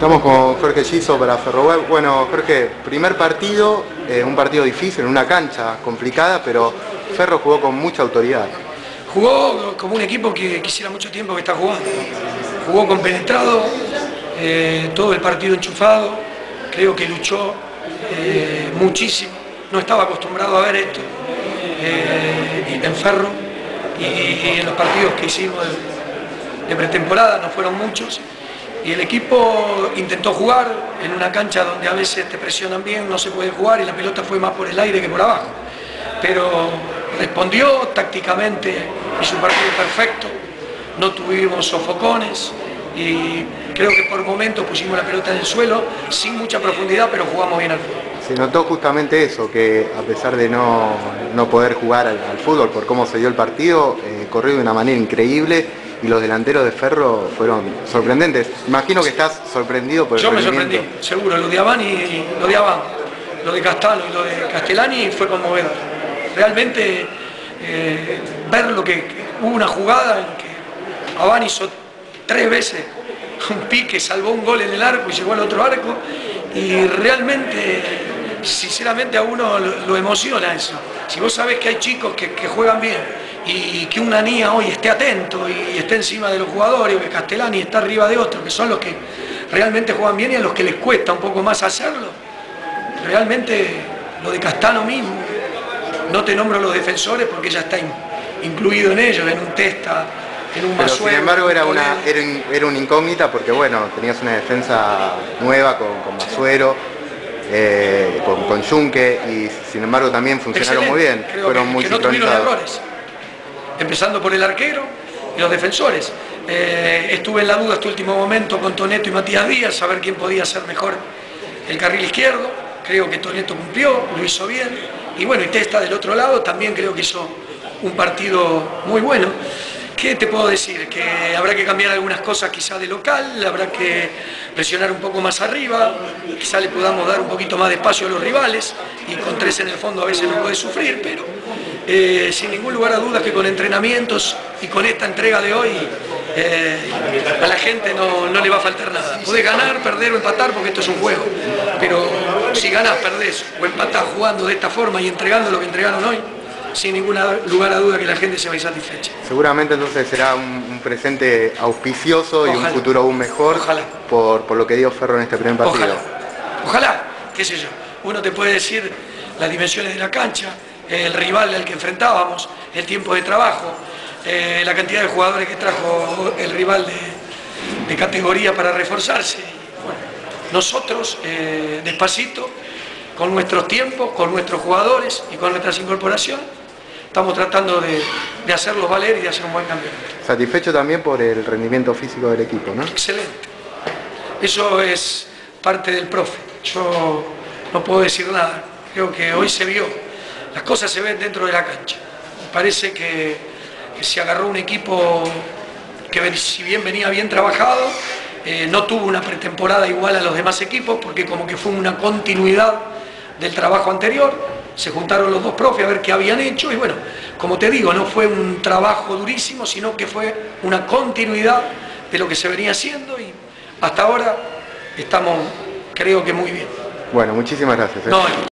Estamos con Jorge Giso para Ferroweb. Bueno, Jorge, primer partido, un partido difícil, en una cancha complicada, pero Ferro jugó con mucha autoridad. Jugó como un equipo que quisiera mucho tiempo que está jugando. Jugó compenetrado, todo el partido enchufado, creo que luchó muchísimo. No estaba acostumbrado a ver esto en Ferro y en los partidos que hicimos de pretemporada, no fueron muchos. Y el equipo intentó jugar en una cancha donde a veces te presionan bien, no se puede jugar y la pelota fue más por el aire que por abajo. Pero respondió tácticamente, hizo un partido perfecto, no tuvimos sofocones y creo que por momentos pusimos la pelota en el suelo, sin mucha profundidad, pero jugamos bien al fútbol. Se notó justamente eso, que a pesar de no poder jugar al fútbol por cómo se dio el partido, corrió de una manera increíble. Y los delanteros de Ferro fueron sorprendentes. Imagino que estás sorprendido por el rendimiento. Yo me sorprendí, seguro. Lo de Avani, lo de Castalo y lo de Castellani fue conmovedor. Realmente ver lo que hubo una jugada en que Avani hizo 3 veces un pique, salvó un gol en el arco y llegó al otro arco. Y realmente, sinceramente, a uno lo emociona eso. Si vos sabés que hay chicos que juegan bien, y que una niña hoy esté atento y esté encima de los jugadores, o que Castellani está arriba de otros, que son los que realmente juegan bien y a los que les cuesta un poco más hacerlo. Realmente lo de Castano mismo, no te nombro los defensores porque ya está incluido en ellos, en un Testa, en un Masuero. Sin embargo era una incógnita porque bueno, tenías una defensa nueva con Masuero, con Junque, y sin embargo también funcionaron muy bien, fueron muy sincronizados. No tuvieron errores. Empezando por el arquero y los defensores. Estuve en la duda este último momento con Toneto y Matías Díaz, a ver quién podía hacer mejor el carril izquierdo. Creo que Toneto cumplió, lo hizo bien. Y bueno, y Testa del otro lado también creo que hizo un partido muy bueno. ¿Qué te puedo decir? Que habrá que cambiar algunas cosas quizá de local, habrá que presionar un poco más arriba, quizá le podamos dar un poquito más de espacio a los rivales, y con 3 en el fondo a veces lo puede sufrir, pero sin ningún lugar a dudas que con entrenamientos y con esta entrega de hoy a la gente no le va a faltar nada. Podés ganar, perder o empatar porque esto es un juego, pero si ganás, perdés o empatás jugando de esta forma y entregando lo que entregaron hoy, sin ningún lugar a duda que la gente se va a ir satisfecha. Seguramente entonces será un presente auspicioso. Ojalá. Y un futuro aún mejor. Ojalá. Por lo que dio Ferro en este primer partido. Ojalá, qué sé yo. Uno te puede decir las dimensiones de la cancha, el rival al que enfrentábamos, el tiempo de trabajo, la cantidad de jugadores que trajo el rival de categoría para reforzarse. Bueno, nosotros, despacito, con nuestros tiempos, con nuestros jugadores y con nuestras incorporaciones, estamos tratando de hacerlos valer y de hacer un buen campeonato. Satisfecho también por el rendimiento físico del equipo, ¿no? Excelente. Eso es parte del profe. Yo no puedo decir nada. Creo que hoy se vio. Las cosas se ven dentro de la cancha. Me parece que se agarró un equipo que, si bien venía bien trabajado, no tuvo una pretemporada igual a los demás equipos, porque como que fue una continuidad del trabajo anterior. Se juntaron los dos profes a ver qué habían hecho y bueno, como te digo, no fue un trabajo durísimo, sino que fue una continuidad de lo que se venía haciendo y hasta ahora estamos, creo que muy bien. Bueno, muchísimas gracias. No,